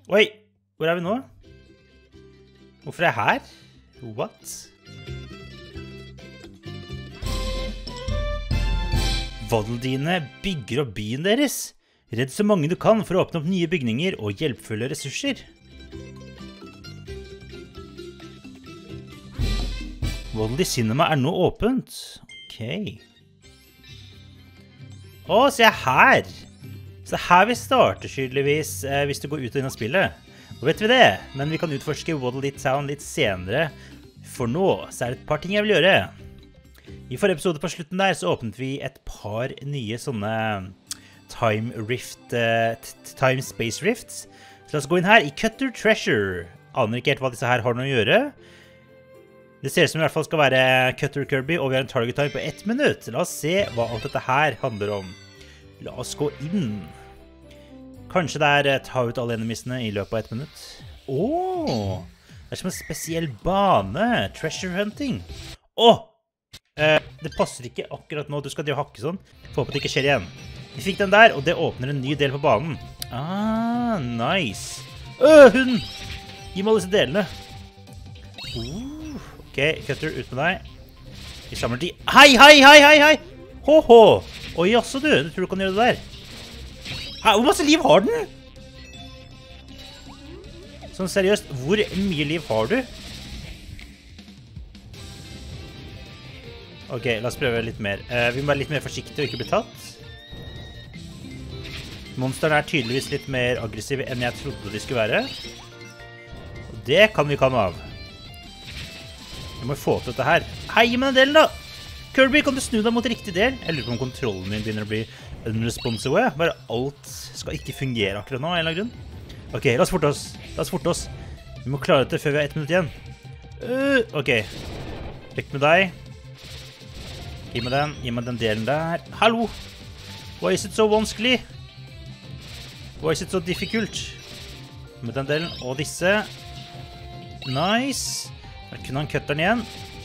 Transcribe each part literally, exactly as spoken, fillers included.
Oi, hvor er vi nå? Hvorfor er jeg her? What? Waddle-Deene bygger opp byen deres. Redd så mange du kan for å åpne opp nye bygninger og hjelpfulle ressurser. Waddle-Dee Cinema er nå åpent. Ok. Å, se her! Så her vi starter tydeligvis eh, hvis du går ut og inn av spillet. Nå vet vi det, men vi kan utforske Waddle-Dee Town litt senere. For nå så er det et par ting jeg vil gjøre. I forrige episode på slutten der så åpnet vi et par nye sånne time rift, uh, time space rifts. Så la oss gå inn her i Cutter Treasure. Aner ikke helt hva disse her har noe å gjøre. Det ser ut som i hvert fall skal være Cutter Kirby, og vi har en target time på ett minutt. La oss se hva alt dette her handler om. La oss gå inn. Kanskje det er ta ut alle enemisene i løpet av ett minutt. Åh, det er som en spesiell bane. Treasure hunting. Åh! Eh, det passer ikke akkurat nå. Du skal drive og hakke sånn. Få håpe det ikke skjer igjen. Vi fikk den der, og det åpner en ny del på banen. Ah, nice. Øh, hund! Gi meg alle disse delene. Uh, ok, Cutter, ut med deg. Vi samler de. Hei, hei, hei, hei, hei! Ho-ho! Oi, jaså du, du tror du kan gjøre det der? Hei, hvor masse liv har den? Sånn seriøst, hvor mye liv har du? Ok, la oss prøve litt mer. Uh, vi må være litt mer forsiktige og ikke bli tatt. Monsterne er tydeligvis litt mer aggressive enn jeg trodde de skulle være. Og det kan vi komme av. Vi må få til dette her. Hei, gi meg den delen da! Kirby, kan du snu deg mot riktig del? Jeg lurer på om kontrollen min begynner å bli unresponsive. Bare alt skal ikke fungere akkurat nå, av en eller annen grunn. Ok, la oss forte oss. La oss forte oss. Vi må klare dette før vi har ett minutt igjen. Uh, ok. Vekk med deg. Gi meg den. Gi meg den delen der. Hallo! Why is it so vanskelig? Why is it so difficult? Med den delen. Og disse. Nice. Der kunne han kutte den igjen.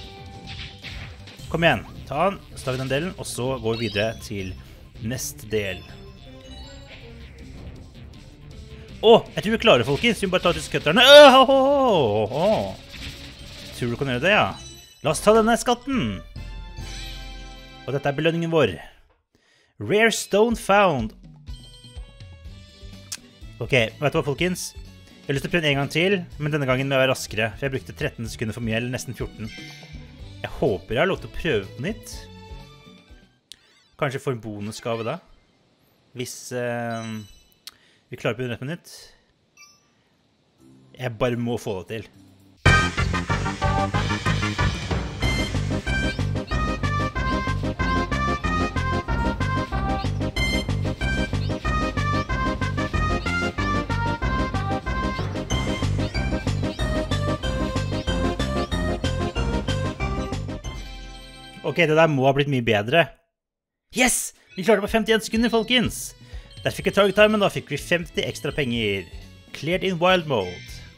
Kom igjen. Ta den. Så tar vi den delen. Og så går vi videre til neste del. Åh, jeg tror vi klarer, folkens. Vi må bare ta disse kutterne. Åh, åh, åh, åh. Tror du kan gjøre det, ja? La oss ta denne skatten. Og dette er belønningen vår. Rare stone found. Ok, vet du hva, folkens? Jeg har lyst til å prøve en gang til, men denne gangen må jeg være raskere, for jeg brukte tretten sekunder for mye, eller nesten fjorten. Jeg håper jeg har lov til å prøve på nytt. Kanskje få en bonusgave da. Hvis uh, vi klarer på under ett minutt. Jeg bare må få det til. Ok, det der må ha blitt mye bedre. Yes! Vi klarte det på femtien sekunder, folkens! Der fikk jeg target time, men da fikk vi femti ekstra penger. Cleared in wild mode.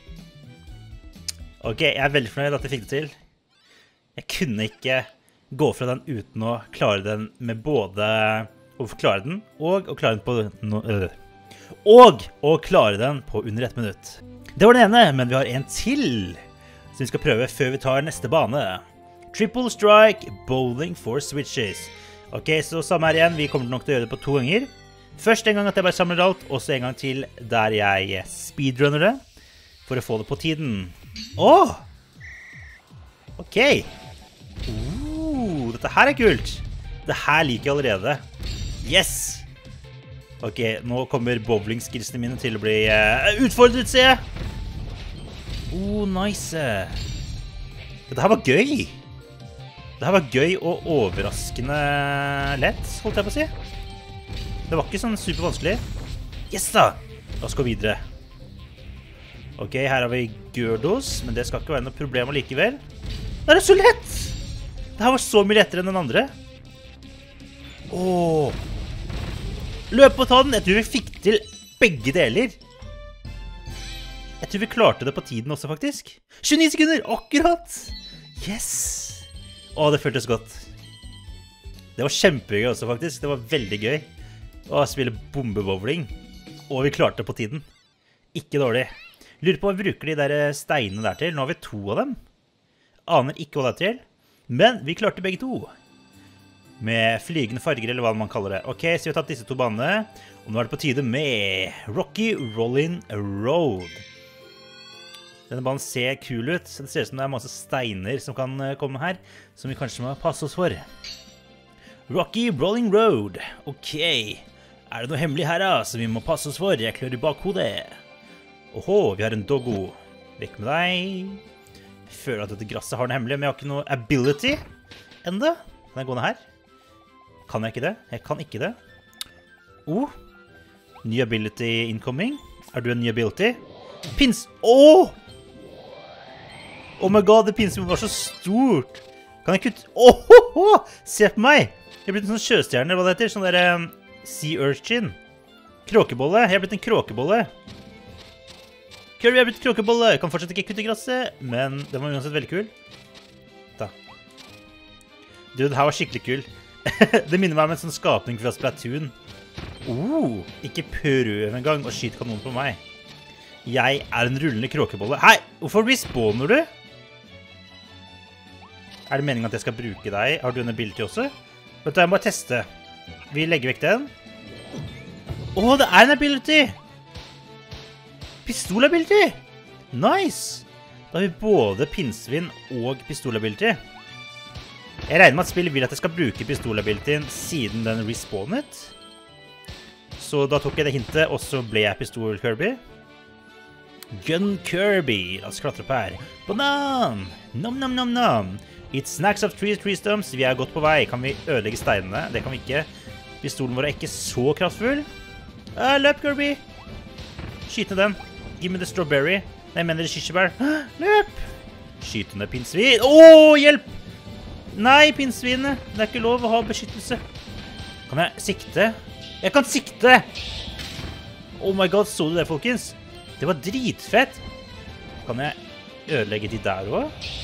Ok, jeg er veldig fornøyd at jeg fikk det til. Jeg kunne ikke gå fra den uten å klare den med både å forklare den, og å klare den på no, øh. Og å klare den på under ett minutt. Det var den ene, men vi har en til som vi skal prøve før vi tar neste bane. Triple Strike Bowling for Switches. Ok, så samme her igjen. Vi kommer nok til å gjøre det på to ganger. Først en gang at jeg bare samler alt, og så en gang til der jeg speedrunner det, for å få det på tiden. Åh! Ok. Uh, dette her er kult. Det her liker jeg allerede. Yes! Ok, nå kommer bowling-skillsene mine til å bli uh, utfordret, ser jeg. Oh, nice. Dette her var gøy. Det her var gøy og overraskende lett, holdt jeg på å si. Det var ikke sånn super vanskelig. Yes da! La oss gå videre. Ok, her har vi Gyarados, men det skal ikke være noe problem allikevel. Det er så lett! Det her var så mye lettere enn den andre. Åh! Løp og ta den! Jeg tror vi fikk til begge deler. Jeg tror vi klarte det på tiden også, faktisk. tjueni sekunder! Akkurat! Yes! Åh, det føltes godt. Det var kjempegøy også, faktisk. Det var veldig gøy å spille bombebowling. Og vi klarte det på tiden. Ikke dårlig. Lurer på hva vi bruker de der steinene der til. Nå har vi to av dem. Aner ikke hva det er til. Men vi klarte begge to. Med flygende farger, eller hva man kaller det. Ok, så vi har tatt disse to banene. Og nå er det på tide med Rocky Rollin' Road. Denne banen ser kul ut. Det ser ut som det er masse steiner som kan komme her, som vi kanskje må passe oss for. Rocky Rollin' Road. Ok. Er det noe hemmelig her da, som vi må passe oss for? Jeg klør i bakhodet. Åhå, vi har en doggo. Vekk med deg. Jeg føler at dette grasset har noe hemmelig, men jeg har ikke noe ability enda. Kan jeg gå ned her? Kan jeg ikke det? Jeg kan ikke det. Oh, ny ability incoming. Er du en ny ability? Pins... Åh! Oh my god, det pinsen var så stort. Kan jeg kutte... Åh, oh, oh, se på meg! Jeg har blitt en sånn sjøstjerne, hva det heter? Sånn der um, sea urchin. Kråkebolle. Jeg har blitt en kråkebolle. Kirby har blitt kråkebolle. Jeg kan fortsatt ikke kutte gresset, men den var uansett veldig kul. Da. Dude, det her var skikkelig kul. Det minner meg om en sånn skapning fra Splatoon. Oh, ikke prøv en gang å skyte kanon på meg. Jeg er en rullende kråkebolle. Hei, hvorfor respawner du? Er det meningen at jeg skal bruke deg? Har du en ability også? Vet du, jeg må bare teste. Vi legger vekk den. Åh, det er en ability! Pistolability! Nice! Da har vi både pinnsvin og pistolability. Jeg regner med at spillet vil at jeg skal bruke pistolabilityen siden den respawnet. Så da tok jeg det hintet, og så ble jeg pistol Kirby. Gun Kirby. La oss klatre på her. Banan! Nom nom nom nom. Eat snacks of tree tree stumps. Vi er godt på vei. Kan vi ødelegge steinene? Det kan vi ikke. Pistolen vår er ikke så kraftfull. Ah, løp, Kirby! Skyte den. Give me the strawberry. Nei, jeg mener det kirsebær. Løp! Skyte ned pinnsvin. Åh, hjelp! Nei, pinnsvinene. Det er ikke lov å ha beskyttelse. Kan jeg sikte? Jeg kan sikte! Oh my god, så du det, folkens? Det var dritfett. Kan jeg ødelegge de der også?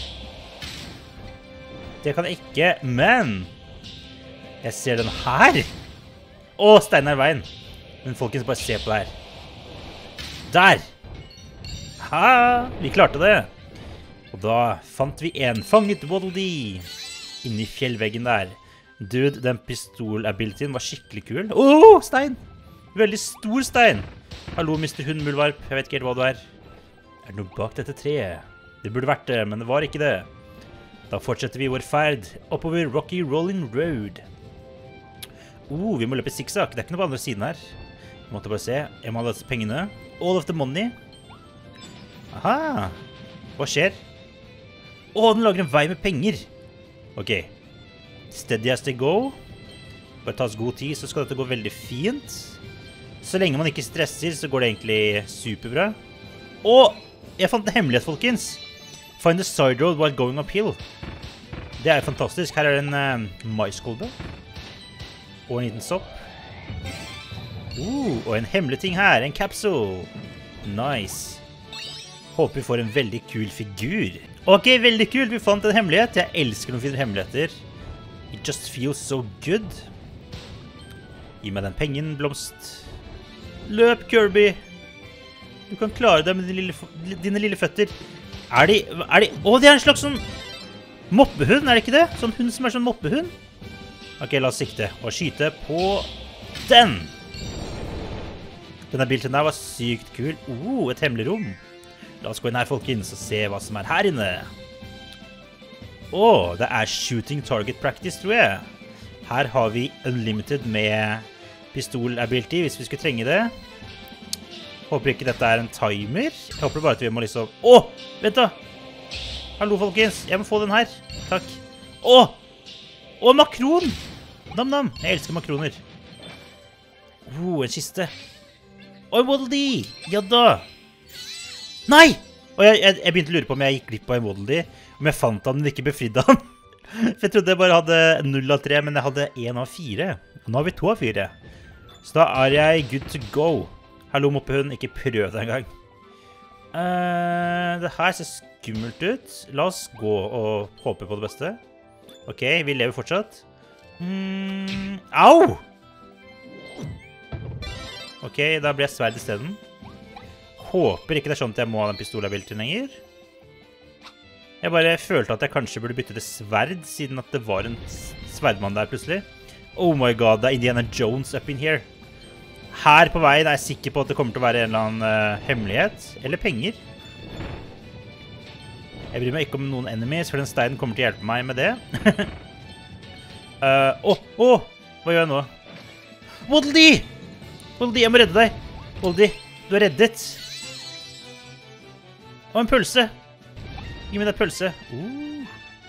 Det kan jeg ikke, men... Jeg ser den her. Åh, steinen er i veien. Men folkens, bare se på det her. Der! Ha! Vi klarte det. Og da fant vi en fanget Waddle Dee inni fjellveggen der. Dude, den pistol-abilityen var skikkelig kul. Åh, stein! Veldig stor stein. Hallo, mister Hundmuldvarp. Jeg vet ikke helt hva du er. Er det noe bak dette treet? Det burde vært det, men det var ikke det. Da fortsetter vi vår ferd oppover Rocky Rollin' Road. Oh, vi må løpe zigzag. Det er ikke noe på andre siden her. Jeg måtte bare se. Jeg må ha disse pengene. All of the money. Aha. Hva skjer? Åh, den lager en vei med penger. Ok. Steady as they go. Bare ta oss god tid, så skal dette gå veldig fint. Så lenge man ikke stresser, så går det egentlig superbra. Åh, jeg fant en hemmelighet, folkens. Find the side road while going uphill. Det er fantastisk. Her er det en uh, maiskolbe. Og en liten sopp. Uh, og en hemmelig ting her. En capsule. Nice. Håper vi får en veldig kul figur. Ok, veldig kult. Vi fant en hemmelighet. Jeg elsker noen fine hemmeligheter. It just feels so good. Gi meg den pengen, blomst. Løp, Kirby. Du kan klare deg med dine lille, dine lille føtter. Er de... Er de... Åh, det er en slags sånn... moppehund, er det ikke det? Sånn hund som er sånn moppehund. Ok, la oss sikte. Og skyte på den. Denne bilden der var sykt kul. Oh, et hemmelig rom. La oss gå inn her, folkens, og se hva som er her inne. Åh, det er shooting target practice, tror jeg. Her har vi unlimited med pistol ability, hvis vi skulle trenge det. Håper ikke dette er en timer. Jeg håper bare at vi må liksom... Åh, vent da! Hallo, folkens. Jeg må få den her. Takk. Åh! Åh, makron! Nam-nam. Jeg elsker makroner. Åh, en kiste. Åh, Waddle Dee! Ja da! Nei! Og jeg, jeg, jeg begynte å lure på om jeg gikk glipp av en Waddle Dee. Om jeg fant han, men ikke befridde han. For jeg trodde jeg bare hadde null av tre, men jeg hadde en av fire. Og nå har vi to av fire. Så da er jeg good to go. Hallo, moppehund. Ikke prøv det en gang. Uh, det her ser skummelt ut. La oss gå og håpe på det beste. Ok, vi lever fortsatt. Mm, au! Ok, da blir jeg sverd i stedet. håper ikke det er sånn at jeg må ha den pistolabilityen lenger. Jeg bare følte at jeg kanskje burde bytte til sverd, siden at det var en sverdmann der plutselig. Oh my god, det er Indiana Jones up in here. Her på veien er jeg sikker på at det kommer til å være en eller annen uh, hemmelighet, eller penger. Jeg bryr meg ikke om noen enemies, for den steinen kommer til å hjelpe meg med det. Åh, uh, åh, oh, oh, hva gjør jeg nå? Waddle Dee! Waddle Dee, jeg må redde deg. Waddle Dee, du er reddet. Og en pølse. Gi meg deg pølse. Uh.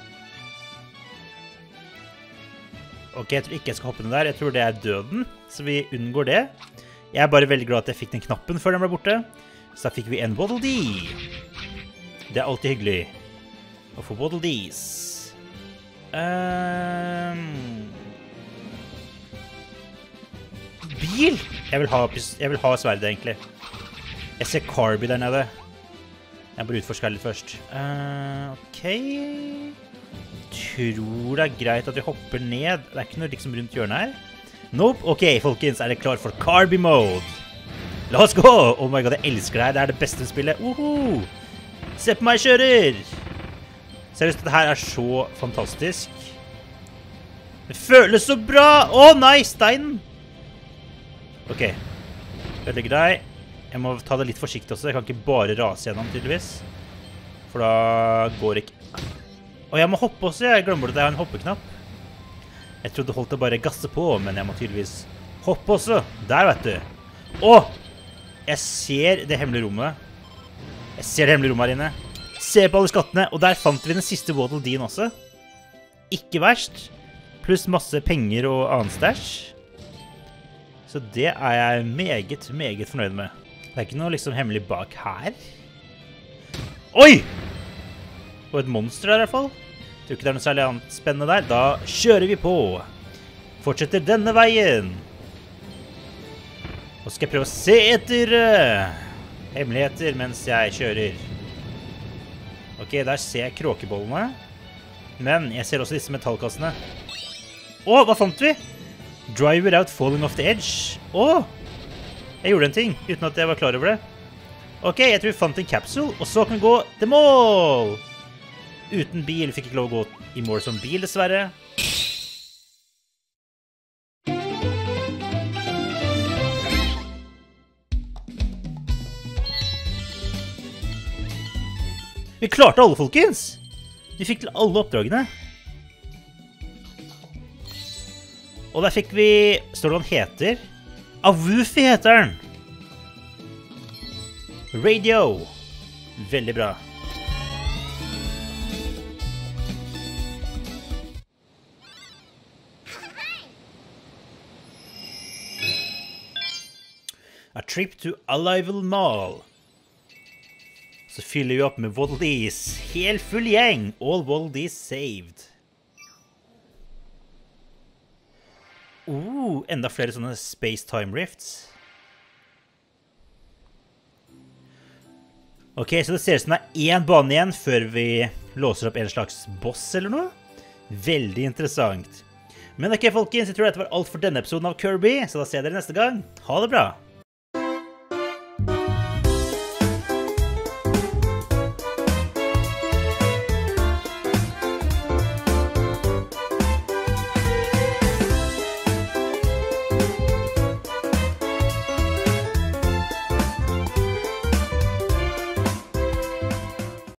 Ok, jeg tror ikke jeg skal hoppe ned der. Jeg tror det er døden, så vi unngår det. Jeg er bare veldig glad at jeg fikk den knappen før den ble borte. Så da fikk vi en Waddle Dee. Det er alltid hyggelig å få Waddle Dees. Um... Bil! Jeg vil ha, jeg vil ha sverdet, egentlig. Jeg ser Carby der nede. Jeg bare utforsker litt først. Uh, ok. Tror det er greit at vi hopper ned. Det er ikke noe liksom rundt hjørnet her. Nope. Ok, folkens, er det klar for Carby mode? La oss gå! Oh my god, jeg elsker det her. Det er det beste spillet. Uhu! Se på meg, kjører! Seriøst, dette her er så fantastisk. Det føles så bra! Å, nei, steinen! Ok. Ødelegger deg. Jeg må ta det litt forsiktig også. Jeg kan ikke bare rase gjennom, tydeligvis. For da går det ikke... Å, jeg må hoppe også. Jeg glemmer at jeg har en hoppeknapp. Jeg trodde holdt å bare gasse på, men jeg må tydeligvis hoppe også. Der, vet du. Å! Jeg ser det hemmelige rommet. Jeg ser det hemmelige rommet her inne. Se på alle skattene. Og der fant vi den siste Waddle Deen også. Ikke verst. Pluss masse penger og annen stæsj. Så det er jeg meget, meget fornøyd med. Det er ikke noe liksom hemmelig bak her. Oi! Og et monster der i hvert fall. Jeg tror ikke det er noe særlig annet spennende der. Da kjører vi på. Fortsetter denne veien. Og skal jeg prøve å se etter hemmeligheter mens jeg kjører. Ok, der ser jeg kråkebollene. Men jeg ser også disse metallkassene. Åh, hva fant vi? Drive without falling off the edge. Åh, jeg gjorde en ting uten at jeg var klar over det. Ok, jeg tror vi fant en capsule, og så kan vi gå til mål. Uten bil, fikk ikke lov å gå i mål som bil, dessverre. Vi klarte alle, folkens! Vi fikk til alle oppdragene. Og der fikk vi... Står det hva han heter? Awufi heter den! Radio. Veldig bra. A trip to Arrival Mall. Så fyller vi opp med Waddle Dees. Helt full gjeng. All Waddle Dees saved. Oh, enda flere sånne space-time rifts. Ok, så det ser ut som det er én bane igjen før vi låser opp en slags boss eller noe. Veldig interessant. Men ok, folkens, jeg tror dette var alt for denne episoden av Kirby, så da ser jeg dere neste gang. Ha det bra!